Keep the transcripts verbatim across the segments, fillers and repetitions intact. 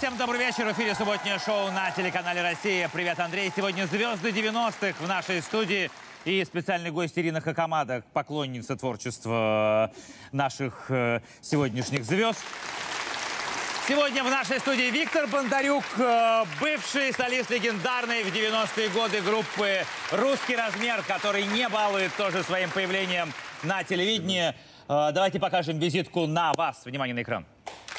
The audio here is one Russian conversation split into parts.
всем добрый вечер. В эфире субботнее шоу на телеканале «Россия». Привет, Андрей. Сегодня звезды девяностых в нашей студии. И специальный гость Ирина Хакамада, поклонница творчества наших э, сегодняшних звезд. Сегодня в нашей студии Виктор Бондарюк, э, бывший солист легендарной в девяностые годы группы «Русский размер», который не балует тоже своим появлением на телевидении. Э, давайте покажем визитку на вас. Внимание на экран.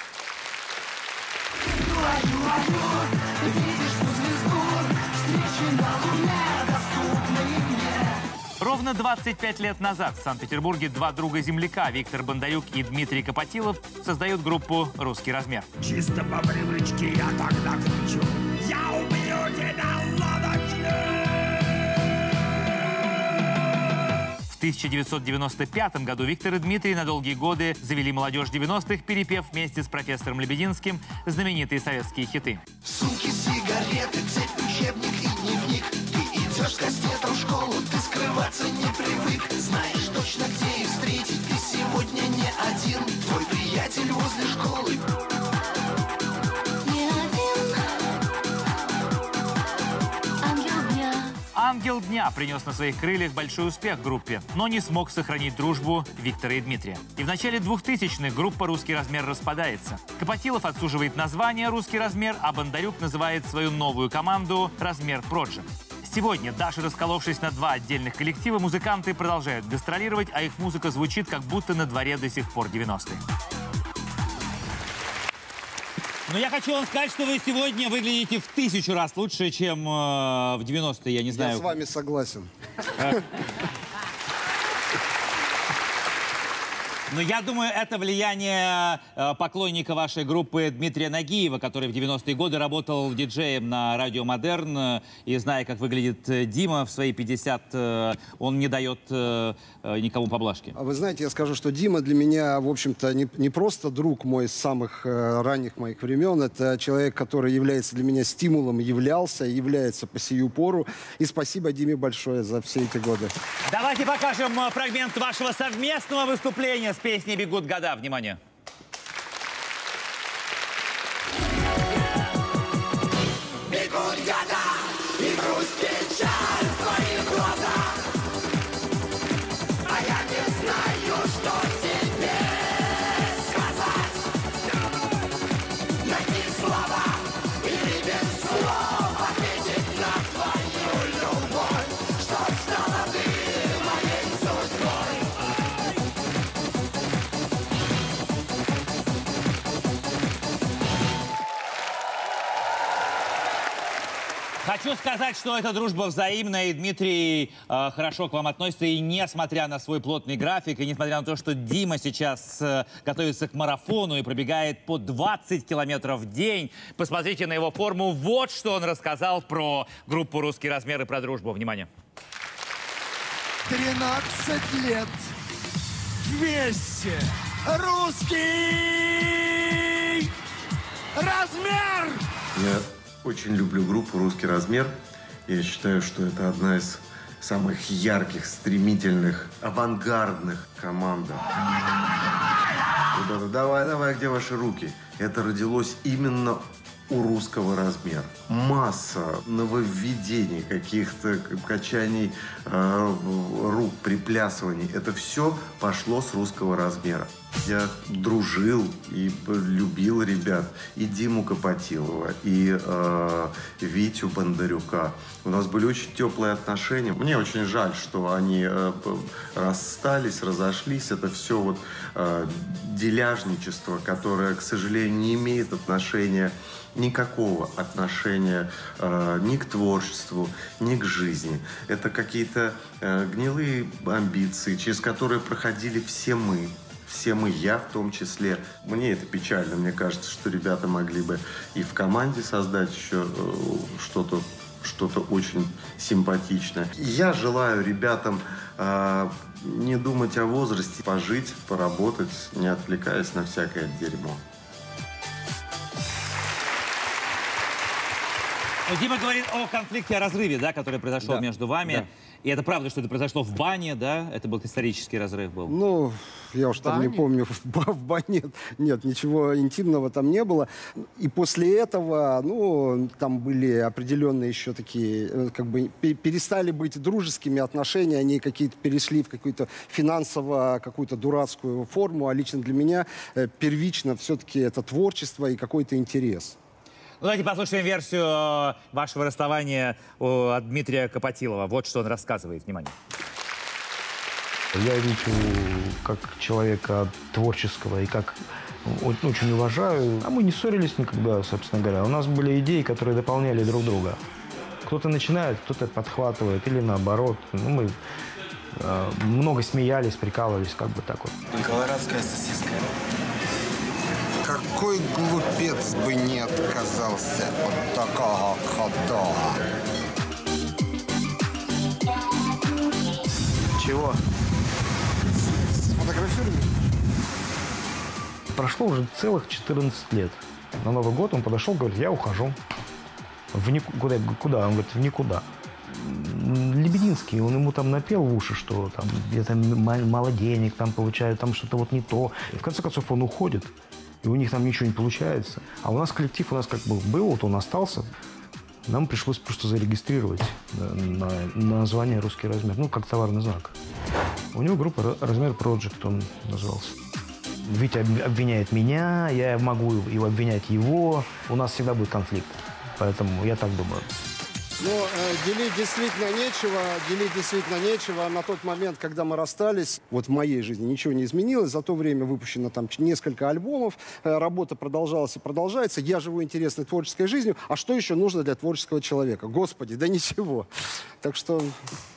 Ровно двадцать пять лет назад в Санкт-Петербурге два друга-земляка, Виктор Бондарюк и Дмитрий Копотилов, создают группу «Русский размер». Чисто по привычке я тогда кричу: я убью тебя, лодочник! В тысяча девятьсот девяносто пятом году Виктор и Дмитрий на долгие годы завели молодежь девяностых, перепев вместе с профессором Лебединским знаменитые советские хиты. Сумки, сигареты, цепь, учебник и дневник. Ты идешь с кастетом в школу, ты скрываться не привык. Знаешь точно, где их встретить, ты сегодня не один. Твой приятель возле школы не один. Ангел дня. «Ангел дня» принес на своих крыльях большой успех группе, но не смог сохранить дружбу Виктора и Дмитрия. И в начале двухтысячных группа «Русский размер» распадается. Копотилов отсуживает название «Русский размер», а Бондарюк называет свою новую команду «Размер Проджект». Сегодня, даже расколовшись на два отдельных коллектива, музыканты продолжают гастролировать, а их музыка звучит, как будто на дворе до сих пор девяностые. Но я хочу вам сказать, что вы сегодня выглядите в тысячу раз лучше, чем э, в девяностые, я не знаю. Я с вами согласен. Но я думаю, это влияние э, поклонника вашей группы Дмитрия Нагиева, который в девяностые годы работал диджеем на радио «Модерн». Э, и зная, как выглядит э, Дима в свои пятьдесят, э, он не дает э, э, никому поблажки. А вы знаете, я скажу, что Дима для меня, в общем-то, не, не просто друг мой с самых э, ранних моих времен. Это человек, который является для меня стимулом, являлся, является по сию пору. И спасибо Диме большое за все эти годы. Давайте покажем э, фрагмент вашего совместного выступления с песней «Бегут года». Внимание. Бегут года, и грусть, печаль в твоих глазах. А я не знаю, что тебе сказать. Найти слова или без слов ответить на твою любовь. Что стала ты моей судьбой? Хочу сказать, что эта дружба взаимная, и Дмитрий э, хорошо к вам относится, и несмотря на свой плотный график, и несмотря на то, что Дима сейчас э, готовится к марафону и пробегает по двадцать километров в день, посмотрите на его форму. Вот что он рассказал про группу «Русский размер» и про дружбу. Внимание. тринадцать лет вместе. Русский размер! Я очень люблю группу «Русский размер». Я считаю, что это одна из самых ярких, стремительных, авангардных команд. Вот это, давай, давай, где ваши руки? Это родилось именно у «Русского размера». Масса нововведений, каких-то качаний э, рук, приплясываний. Это все пошло с «Русского размера». Я дружил и любил ребят. И Диму Копотилова, и э, Витю Бондарюка. У нас были очень теплые отношения. Мне очень жаль, что они э, расстались, разошлись. Это все вот э, деляжничество, которое, к сожалению, не имеет отношения, никакого отношения э, ни к творчеству, ни к жизни. Это какие-то э, гнилые амбиции, через которые проходили все мы. Все мы, я в том числе. Мне это печально. Мне кажется, что ребята могли бы и в команде создать еще э, что-то, что-то очень симпатичное. Я желаю ребятам э, не думать о возрасте, пожить, поработать, не отвлекаясь на всякое дерьмо. Дима говорит о конфликте, о разрыве, да, который произошел Да, между вами. да. И это правда, что это произошло в бане, да? Это был исторический разрыв был? Ну, я уж там не помню, в, ба- в бане нет, ничего интимного там не было. И после этого, ну, там были определенные еще такие, э, как бы, пе- перестали быть дружескими отношения, они какие-то перешли в какую-то финансово, какую-то дурацкую форму, а лично для меня э, первично все-таки это творчество и какой-то интерес. Ну, давайте послушаем версию э, вашего расставания э, от Дмитрия Копотилова. Вот что он рассказывает. Внимание. Я Витю как человека творческого и как о- очень уважаю. А мы не ссорились никогда, собственно говоря. У нас были идеи, которые дополняли друг друга. Кто-то начинает, кто-то подхватывает, или наоборот. Ну, мы э, много смеялись, прикалывались, как бы так вот. Колорадская сосиска. Какой глупец бы не отказался от такого хода. Чего? Сфотографируй. Прошло уже целых четырнадцать лет. На Новый год он подошел, говорит, я ухожу. В никуда. Я говорю, куда? Он говорит, в никуда. Лебединский, он ему там напел в уши, что там где-то мало денег, там получают, там что-то вот не то. И в конце концов он уходит, и у них там ничего не получается. А у нас коллектив, у нас как бы был, вот он остался. Нам пришлось просто зарегистрировать на, на название «Русский размер», ну, как товарный знак. У него группа «Размер Project», он назывался. Витя обвиняет меня, я могу его обвинять его. У нас всегда будет конфликт, поэтому я так думаю. Ну, э, делить действительно нечего, делить действительно нечего. На тот момент, когда мы расстались, вот в моей жизни ничего не изменилось. За то время выпущено там несколько альбомов, э, работа продолжалась и продолжается. Я живу интересной творческой жизнью. А что еще нужно для творческого человека? Господи, да ничего. Так что